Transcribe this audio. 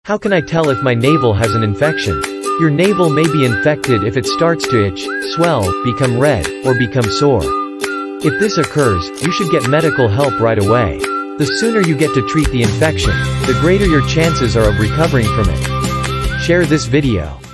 How can I tell if my navel has an infection? Your navel may be infected if it starts to itch, swell, become red, or become sore. If this occurs, you should get medical help right away. The sooner you get to treat the infection, the greater your chances are of recovering from it. Share this video.